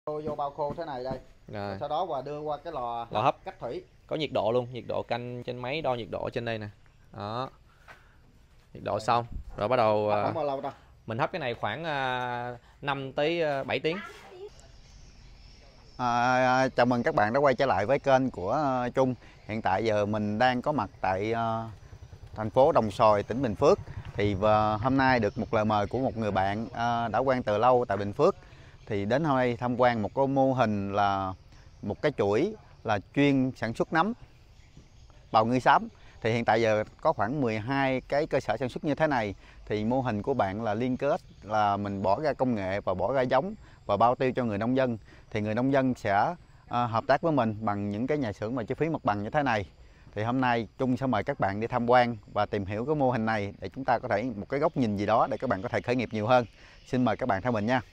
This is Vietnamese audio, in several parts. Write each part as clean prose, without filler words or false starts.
Vô bao khô thế này đây. Rồi. Sau đó và đưa qua cái lò Lò hấp cách thủy. có nhiệt độ luôn, nhiệt độ canh trên máy, đo nhiệt độ trên đây nè. Đó. Nhiệt độ xong rồi bắt đầu Hấp khoảng bao lâu ta? mình hấp cái này khoảng 5 tới 7 tiếng. Chào mừng các bạn đã quay trở lại với kênh của Trung. Hiện tại giờ mình đang có mặt tại thành phố Đồng Xoài, tỉnh Bình Phước. Thì hôm nay được một lời mời của một người bạn đã quen từ lâu tại Bình Phước. Thì đến hôm nay tham quan một cái mô hình là một cái chuỗi là chuyên sản xuất nấm bào ngư xám. Thì hiện tại giờ có khoảng 12 cái cơ sở sản xuất như thế này. Thì mô hình của bạn là liên kết là mình bỏ ra công nghệ và bỏ ra giống và bao tiêu cho người nông dân. Thì người nông dân sẽ hợp tác với mình bằng những cái nhà xưởng mà chi phí mặt bằng như thế này. Thì hôm nay Trung sẽ mời các bạn đi tham quan và tìm hiểu cái mô hình này để chúng ta có thể một cái góc nhìn gì đó để các bạn có thể khởi nghiệp nhiều hơn. Xin mời các bạn theo mình nha.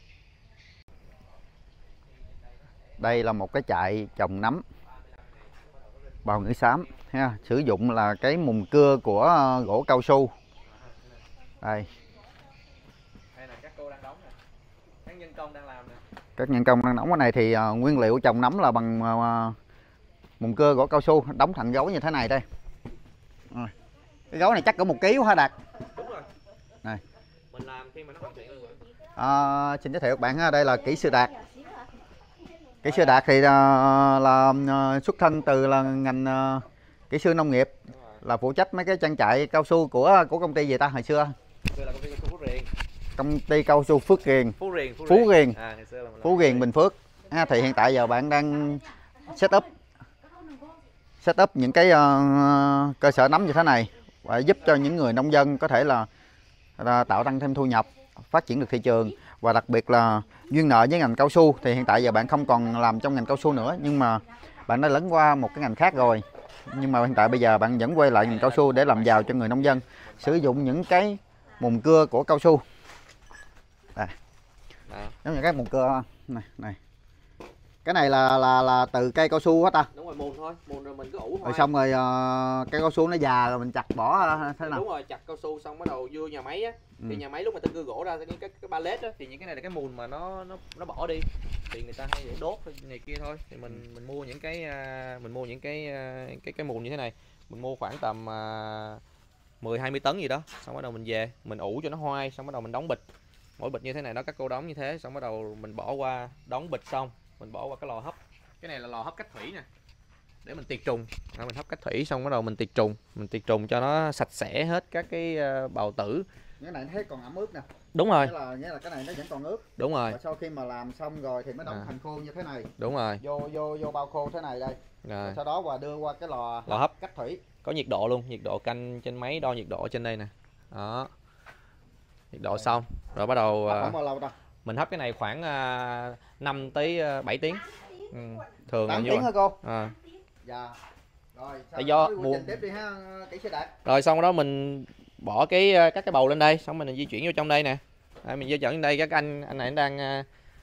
Đây là một cái trại trồng nấm bào ngư xám ha, sử dụng là cái mùn cưa của gỗ cao su. Đây. Đây là các cô đang đóng nè. Các nhân công đang làm nè. Các nhân công đang đóng cái này thì nguyên liệu trồng nấm là bằng mùn cưa gỗ cao su đóng thành gấu như thế này đây. Rồi. Cái gấu này chắc cỡ 1 kg hả Đạt? Đúng rồi. Này. Mình làm khi mà nó hoàn thiện luôn rồi. Xin giới thiệu các bạn ha, đây là kỹ sư Đạt. Kỹ sư Đạt thì là xuất thân từ là ngành kỹ sư nông nghiệp, là phụ trách mấy cái trang trại cao su của công ty gì ta hồi xưa? Xưa là công ty cao su Phú Riềng. Công ty cao su Phước Riềng. Phú Riềng. Phú Riềng. Ngày xưa là Phú Riềng Bình Phước. Thì hiện tại giờ bạn đang set up những cái cơ sở nấm như thế này và giúp cho những người nông dân có thể là tạo tăng thêm thu nhập, phát triển được thị trường, và đặc biệt là duyên nợ với ngành cao su. Thì hiện tại giờ bạn không còn làm trong ngành cao su nữa, nhưng mà bạn đã lấn qua một cái ngành khác rồi, nhưng mà hiện tại bây giờ bạn vẫn quay lại ngành cao su để làm giàu cho người nông dân, sử dụng những cái mùn cưa của cao su. Đây. Giống như cái mùn cưa này. Cái này là từ cây cao su hết ta? Đúng rồi, mùn thôi, mùn rồi mình cứ ủ thôi. Rồi xong rồi cây cao su nó già rồi mình chặt bỏ thế nào? Đúng rồi, chặt cao su xong bắt đầu vô nhà máy á. Thì nhà máy lúc mà ta cưa gỗ ra cái pallet á, thì những cái này là cái mùn mà nó bỏ đi, thì người ta hay để đốt này kia thôi. Thì mình mua những cái cái mùn như thế này, mình mua khoảng tầm 10-20 tấn gì đó, xong bắt đầu mình về mình ủ cho nó hoai, xong bắt đầu mình đóng bịch. Mỗi bịch như thế này đó, các cô đóng như thế, xong bắt đầu mình bỏ qua đóng bịch, xong mình bỏ qua cái lò hấp. Cái này là lò hấp cách thủy nè, để mình tiệt trùng. Mình hấp cách thủy xong bắt đầu mình tiệt trùng cho nó sạch sẽ hết các cái bào tử. Cái này thấy còn ẩm ướt nè. Đúng rồi. Nghĩa là cái này nó vẫn còn ướt. Đúng rồi. Và sau khi mà làm xong rồi thì mới đóng thành khô như thế này. Đúng rồi. Vô bao khô thế này đây. Rồi. Sau đó và đưa qua cái lò hấp cách thủy. có nhiệt độ luôn, nhiệt độ canh trên máy, đo nhiệt độ trên đây nè. Đó. Nhiệt độ xong rồi bắt đầu Hấp bao lâu ta? mình hấp cái này khoảng 5 tới 7 tiếng. Thường 8 là tiếng hả cô? Dạ. Rồi, do tiếp đi ha, kỹ sư Đạt. Rồi xong đó mình bỏ các cái bầu lên đây, xong mình di chuyển vô trong đây nè. Đây, mình di chuyển đây, các anh này anh đang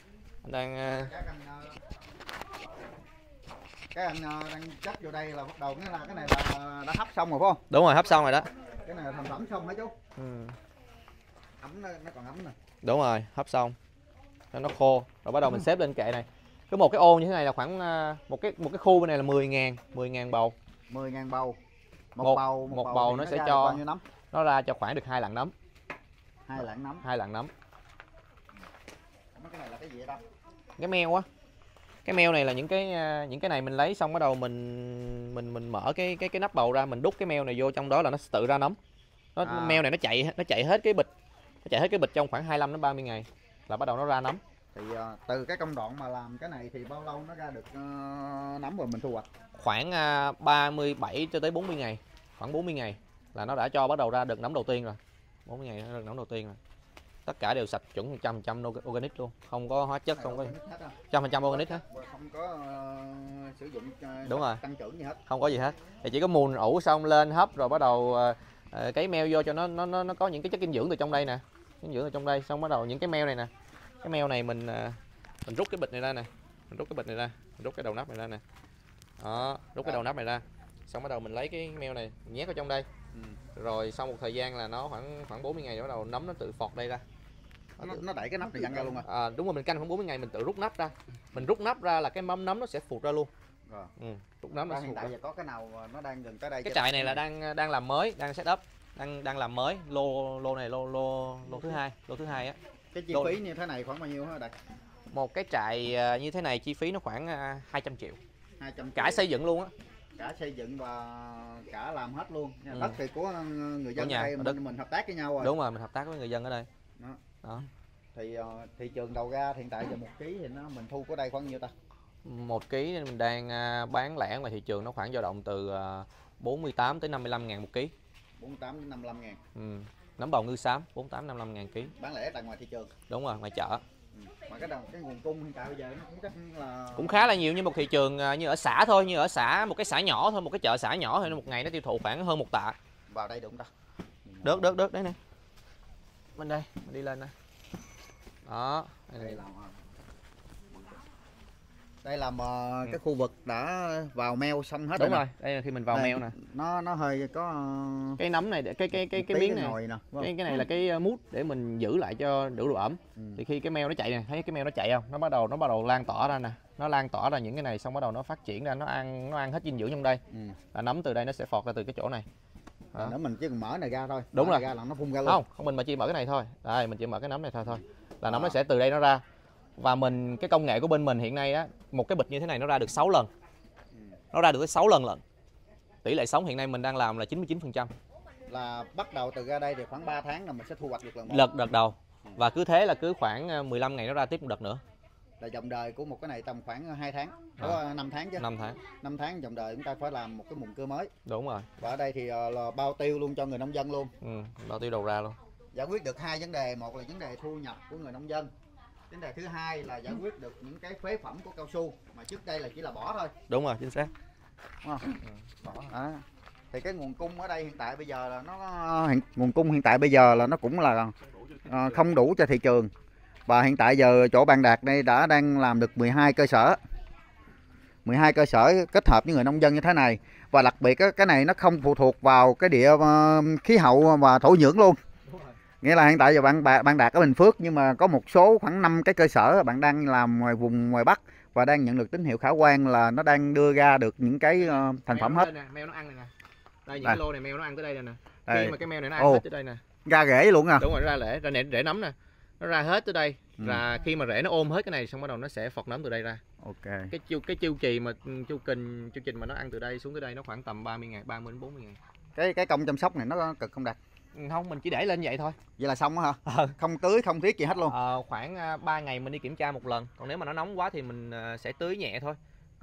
các anh đang chất vô đây là bắt đầu, nghĩa là cái này là đã hấp xong rồi phải không? Đúng rồi, hấp xong rồi đó. Cái này là thành phẩm xong hả chú? Ấm nó còn ấm nè. Đúng rồi, hấp xong cho nó khô rồi bắt đầu mình xếp lên kệ này. Một cái ô như thế này là khoảng một cái khu bên này là 10.000 bầu. 10.000 bầu. Một bầu nó sẽ cho bao nhiêu nấm? Nó ra cho khoảng được 2 lạng nấm. 2 lạng nấm. 2 lạng nấm. Cái này là cái gì vậy đó? Cái meo á. Cái meo này là những cái này mình lấy xong bắt đầu mình mở cái nắp bầu ra, mình đút cái meo này vô trong đó là nó tự ra nấm. Meo này nó chạy hết cái bịch. Nó chạy hết cái bịch trong khoảng 25 đến 30 ngày là bắt đầu nó ra nấm. Thì từ cái công đoạn mà làm cái này thì bao lâu nó ra được nấm rồi mình thu hoạch? Khoảng 37 cho tới 40 ngày. Khoảng 40 ngày là nó đã cho bắt đầu ra được nấm đầu tiên rồi. 40 ngày nó ra được nấm đầu tiên rồi. Tất cả đều sạch chuẩn 100% organic luôn, không có hóa chất, không có 100% organic hết. Không có sử dụng đúng rồi, tăng trưởng gì hết. Không có gì hết. Thì chỉ có mùn ủ xong lên hấp rồi bắt đầu cấy meo vô cho nó có những cái chất dinh dưỡng từ trong đây nè. Dinh dưỡng từ trong đây, xong bắt đầu những cái meo này nè. Cái meo này mình rút cái bịch này ra nè. Mình rút cái bịch này ra, mình rút cái đầu nắp này ra nè. Đó, rút cái đầu nắp này ra. Xong bắt đầu mình lấy cái meo này mình nhét vào trong đây. Rồi sau một thời gian là nó khoảng 40 ngày bắt đầu nấm nó tự phọt đây ra. nó đẩy cái nắp này văng ra luôn à, đúng rồi, mình canh khoảng 40 ngày mình tự rút nắp ra, mình rút nắp ra là cái mâm nấm nó sẽ phụt ra luôn. Rồi. Rút nấm nó hiện phụt tại ra. giờ có cái nào nó đang gần tới đây? Cái trại này là đang làm mới, đang set up, đang làm mới, lô này lô thứ hai á. Cái chi phí như thế này khoảng bao nhiêu hả Đạt? Một cái trại như thế này chi phí nó khoảng 200 triệu. 200 cả xây dựng luôn á. Cả xây dựng và cả làm hết luôn. Đất thì của người dân nhà, ở đây mình hợp tác với nhau rồi. Đúng rồi, mình hợp tác với người dân ở đây. Đó. Thì thị trường đầu ra hiện tại giờ 1 ký thì mình thu có đây khoảng nhiêu ta? 1 ký mình đang bán lẻ ngoài thị trường nó khoảng dao động từ 48 tới 55 ngàn 1 ký. 48 đến 55 ngàn. Nấm bào ngư xám 48 55 ngàn ký. Bán lẻ tại ngoài thị trường. Đúng rồi, ngoài chợ. Mà cái nguồn cung hiện tại bây giờ nó cũng chắc là cũng khá là nhiều, như một thị trường như ở xã thôi, như ở xã một cái xã nhỏ thôi, một cái chợ xã nhỏ thôi, một ngày nó tiêu thụ khoảng hơn 1 tạ. Vào đây được không ta? Được đấy nè. Bên đây, mình đi lên nè. Đó, đây là cái khu vực đã vào meo xong hết. Đúng rồi, đây là khi mình vào meo nè. Nó hơi có cái nấm này, cái miếng này, nè, cái này là cái mút để mình giữ lại cho đủ độ ẩm. Thì khi cái meo nó chạy nè, thấy cái meo nó chạy không? Nó bắt đầu lan tỏa ra nè, nó lan tỏa ra những cái này, xong bắt đầu nó phát triển ra, nó ăn hết dinh dưỡng trong đây. Là nấm từ đây nó sẽ phọt ra từ cái chỗ này. Nếu mình chỉ cần mở này ra thôi. Đúng rồi. Ra là nó phun ra luôn. Không mình mà chỉ mở cái này thôi. Đây, mình chỉ mở cái nấm này thôi. Là nấm nó sẽ từ đây nó ra. Và cái công nghệ của bên mình hiện nay á, một cái bịch như thế này nó ra được 6 lần. Nó ra được tới 6 lần lận. Tỷ lệ sống hiện nay mình đang làm là 99%. Là bắt đầu từ ra đây thì khoảng 3 tháng là mình sẽ thu hoạch được lần một. Đợt đầu. Và cứ thế là cứ khoảng 15 ngày nó ra tiếp một đợt nữa. Là dòng đời của một cái này tầm khoảng 2 tháng, có 5 tháng chứ. 5 tháng. 5 tháng dòng đời chúng ta phải làm một cái mùn cưa mới. Đúng rồi. Và ở đây thì là bao tiêu luôn cho người nông dân luôn. Bao tiêu đầu ra luôn. Giải quyết được 2 vấn đề, một là vấn đề thu nhập của người nông dân. Vấn đề thứ hai là giải quyết được những cái phế phẩm của cao su mà trước đây là chỉ là bỏ thôi. Đúng rồi, chính xác. Đúng không? Bỏ. Thì cái nguồn cung ở đây hiện tại bây giờ là nguồn cung hiện tại bây giờ là nó cũng là không đủ cho thị trường. Và hiện tại giờ chỗ Bạn Đạt đây đang làm được 12 cơ sở. 12 cơ sở kết hợp với người nông dân như thế này. Và đặc biệt cái này nó không phụ thuộc vào cái địa khí hậu và thổ nhưỡng luôn. Nghĩa là hiện tại giờ bạn Đạt ở Bình Phước, nhưng mà có một số khoảng 5 cái cơ sở bạn đang làm ngoài Bắc và đang nhận được tín hiệu khả quan là nó đang đưa ra được những cái thành phẩm hết. Meo nó ăn này nè. Đây, những cái lô này meo nó ăn tới đây nè. Đây. Khi mà cái meo này nó ăn hết tới đây nè. Ra rễ luôn à. Đúng rồi, ra rễ nấm nè. Nó ra hết tới đây. Và khi mà rễ nó ôm hết cái này xong bắt đầu nó sẽ phọt nấm từ đây ra. Ok. Cái chu trình mà nó ăn từ đây xuống tới đây nó khoảng tầm 30 ngày, 30 đến 40 ngày. Cái công chăm sóc này nó cực không Đạt? Không, mình chỉ để lên vậy thôi. Vậy là xong hả? Không tưới, không thiết gì hết luôn. Khoảng 3 ngày mình đi kiểm tra một lần. Còn nếu mà nó nóng quá thì mình sẽ tưới nhẹ thôi.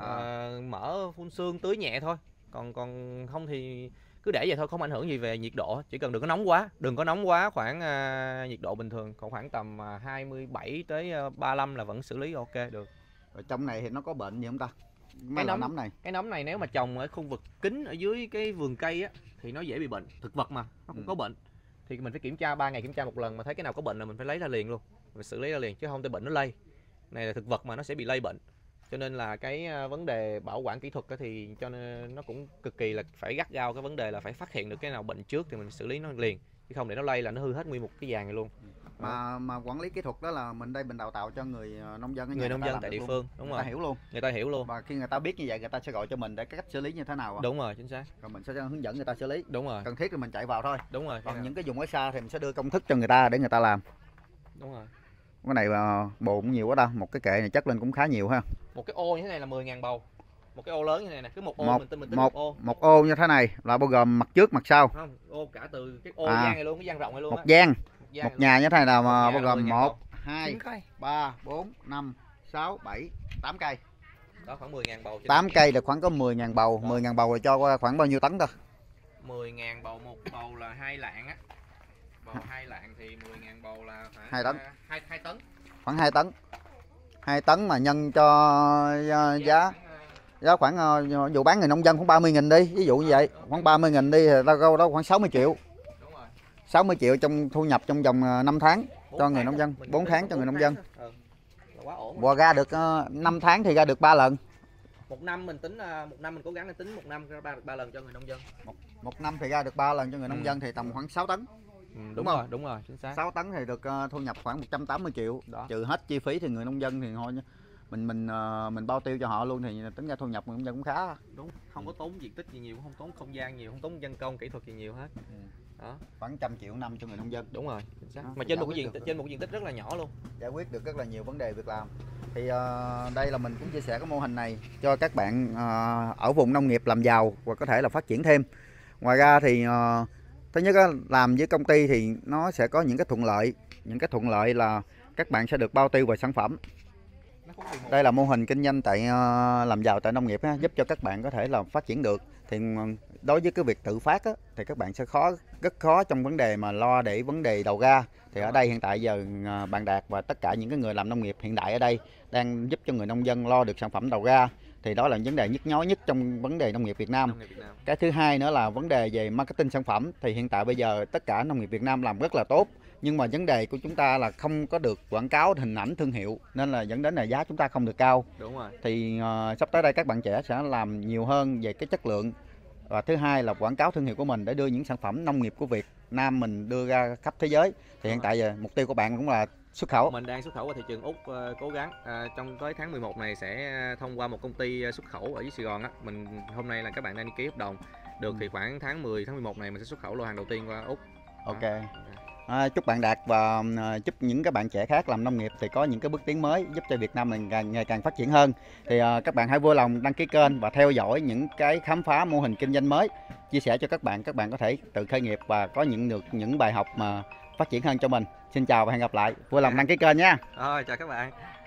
Mở phun sương tưới nhẹ thôi. Còn không thì cứ để vậy thôi, không ảnh hưởng gì về nhiệt độ. Chỉ cần đừng có nóng quá, khoảng nhiệt độ bình thường. Còn khoảng tầm 27 tới 35 là vẫn xử lý ok được. Rồi trong này thì nó có bệnh gì không ta? Cái nấm này nếu mà trồng ở khu vực kín ở dưới cái vườn cây á thì nó dễ bị bệnh. Thực vật mà nó cũng có bệnh, thì mình phải kiểm tra 3 ngày kiểm tra một lần, mà thấy cái nào có bệnh là mình phải lấy ra liền luôn, mình xử lý ra liền, chứ không thì bệnh nó lây. Này là thực vật mà nó sẽ bị lây bệnh, cho nên là cái vấn đề bảo quản kỹ thuật thì cho nên nó cũng cực kỳ là phải gắt gao cái vấn đề là phải phát hiện được cái nào bệnh trước thì mình xử lý nó liền, chứ không để nó lây là nó hư hết nguyên một cái vàng này luôn. Mà quản lý kỹ thuật đó là mình đào tạo cho người nông dân người nông dân tại địa phương. Đúng rồi, người ta hiểu luôn. Và khi người ta biết như vậy người ta sẽ gọi cho mình để cái cách xử lý như thế nào. Đúng rồi, chính xác. Rồi mình sẽ hướng dẫn người ta xử lý. Đúng rồi, cần thiết thì mình chạy vào thôi. Đúng rồi. Còn những cái vùng ở xa thì mình sẽ đưa công thức cho người ta để người ta làm. Đúng rồi. Cái này bồ cũng nhiều quá đâu, một cái kệ này chất lên cũng khá nhiều ha. Một cái ô như thế này là 10.000 bầu. Một cái ô lớn như này nè, cứ một ô mình tính một ô. Một ô như thế này là bao gồm mặt trước mặt sau. Không, ô cả từ cái ô gian này luôn, cái gian rộng này luôn. Một gian. Một nhà như thế này là bao gồm 1 2 3 4 5 6 7 8 cây. Đó khoảng 10.000 bầu. 8 cây là khoảng có 10.000 bầu. 10.000 bầu là cho khoảng bao nhiêu tấn thôi? 10.000 bầu, một bầu là 2 lạng á. Bầu 2 lạng thì 10.000 bầu là khoảng 2 tấn. 2 tấn. Khoảng 2 tấn. 2 tấn mà nhân cho giá khoảng dù bán người nông dân khoảng 30.000 đi, ví dụ như vậy, khoảng 30.000 đi thì ta đâu đó khoảng 60 triệu. Đúng rồi. 60 triệu trong thu nhập trong vòng 5 tháng cho người nông dân, 4 tháng cho người nông dân. Quá ổn. Bò ra được 5 tháng thì ra được 3 lần. Một năm mình tính một năm mình cố gắng tính một năm ra được 3 lần cho người nông dân. Một năm thì ra được 3 lần cho người nông dân thì tầm khoảng 6 tấn. đúng không? rồi, đúng rồi, chính xác. 6 tấn thì được thu nhập khoảng 180 triệu. Đó. Trừ hết chi phí thì người nông dân thì thôi mình bao tiêu cho họ luôn thì tính ra thu nhập người nông dân cũng khá. Đúng, không có tốn diện tích gì nhiều, không tốn không gian nhiều, không tốn nhân công kỹ thuật gì nhiều hết. Đó. Khoảng 100 triệu năm cho người nông dân. Đúng rồi, chính xác. Đó, Mà trên một diện tích rất là nhỏ luôn. Giải quyết được rất là nhiều vấn đề việc làm. Thì đây là mình cũng chia sẻ cái mô hình này cho các bạn ở vùng nông nghiệp làm giàu và có thể là phát triển thêm. Ngoài ra thì thứ nhất làm với công ty thì nó sẽ có những cái thuận lợi. Những cái thuận lợi là các bạn sẽ được bao tiêu về sản phẩm. Đây là mô hình kinh doanh tại làm giàu tại nông nghiệp giúp cho các bạn có thể là phát triển được. Thì đối với cái việc tự phát thì các bạn sẽ rất khó trong vấn đề mà lo để vấn đề đầu ra. Thì ở đây hiện tại giờ bạn Đạt và tất cả những cái người làm nông nghiệp hiện đại ở đây đang giúp cho người nông dân lo được sản phẩm đầu ra. Thì đó là vấn đề nhức nhối nhất trong vấn đề nông nghiệp Việt Nam. Cái thứ hai nữa là vấn đề về marketing sản phẩm. Thì hiện tại bây giờ tất cả nông nghiệp Việt Nam làm rất là tốt. Nhưng mà vấn đề của chúng ta là không có được quảng cáo hình ảnh thương hiệu, nên là dẫn đến là giá chúng ta không được cao. Đúng rồi. Thì sắp tới đây các bạn trẻ sẽ làm nhiều hơn về cái chất lượng. Và thứ hai là quảng cáo thương hiệu của mình để đưa những sản phẩm nông nghiệp của Việt Nam mình đưa ra khắp thế giới. Thì hiện tại giờ mục tiêu của bạn cũng là xuất khẩu. Mình đang xuất khẩu qua thị trường Úc, cố gắng trong tới tháng 11 này sẽ thông qua một công ty xuất khẩu ở dưới Sài Gòn á. hôm nay là các bạn đang đi ký hợp đồng được thì khoảng tháng 10 tháng 11 này mình sẽ xuất khẩu lô hàng đầu tiên qua Úc. Ok. Chúc bạn Đạt và chúc những các bạn trẻ khác làm nông nghiệp thì có những cái bước tiến mới giúp cho Việt Nam mình ngày càng phát triển hơn. Thì các bạn hãy vui lòng đăng ký kênh và theo dõi những cái khám phá mô hình kinh doanh mới, chia sẻ cho các bạn có thể tự khởi nghiệp và có được những bài học mà phát triển hơn cho mình. Xin chào và hẹn gặp lại. Vui lòng đăng ký kênh nha. Rồi, chào các bạn.